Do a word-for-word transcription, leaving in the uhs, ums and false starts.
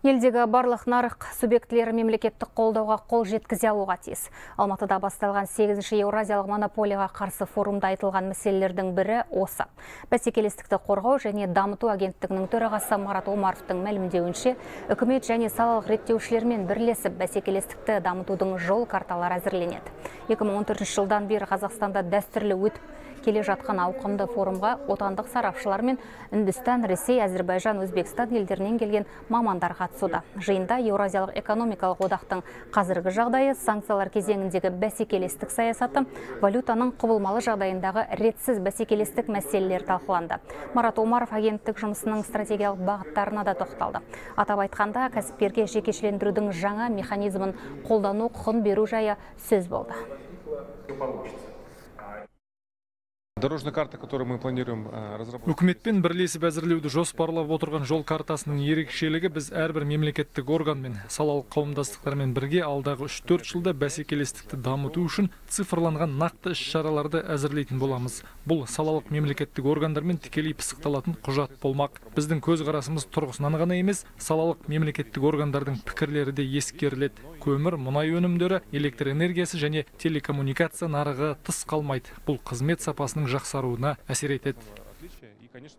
Елдегі барлық нарық субъектілері мемлекеттік қолдауға қол жеткізе алуға тиіс. Алматыда басталған сегізінші Еуразиялық монополияға қарсы форумда айтылған мәселелердің бірі осы. Бәсекелестікті қорғау және дамыту агенттігінің төрағасы Марат Омаровтың мәлімдеуінше, үкімет және салалық реттеушілермен бірлесіп бәсекелестікті дамытудың жол карталары әзірленеді. екі мың он төртінші жылдан бері Қазақстанда дәстүрлі өтіп келе жатқан ауқымды форумға отандық сарапшылар мен Үндістан, Ресей, Әзербайжан, Өзбекстан елдерінен келген мамандар қатысуда. Жиында Еуразиялық экономикалық одақтың қазіргі жағдайы, санкциялар кезеңіндегі бәсекелестік саясаты, валютаның құбылмалы жағдайындағы ретсіз бәсекелестік мәселелері талқыланды. Марат Омаров агенттік жұмысының стратегиялық бағыттарына да тоқталды. Атап айтқанда, кәсіпкерге жекешелендірудің жаңа механизмін қолдану құқын беру жайы сөз болды. Дорожная карта, которую мы планируем разработать. Үкіметпен бірлесіп әзірлеуді жоспарлап отырған жол картасының ерекшелігі біз әрбір мемлекеттік орган мен салалық қауымдастықтармен бірге алдағы үш төрт жылда бәсекелестікті дамыту үшін цифрланған нақты іс-шараларды әзірлейтін боламыз. Бұл салалық мемлекеттік органдармен тікелей пысықталатын құжат болмақ. Біздің көзқарасымыз тұрғысынан ғана емес, салалық мемлекеттік органдардың пікірлері де ескеріледі. Көмір, мұнай өнімдері, электр энергиясы және телекоммуникация нарығы тыс қалмайды. Бұл қызмет сапасының жақсаруына әсер етеді.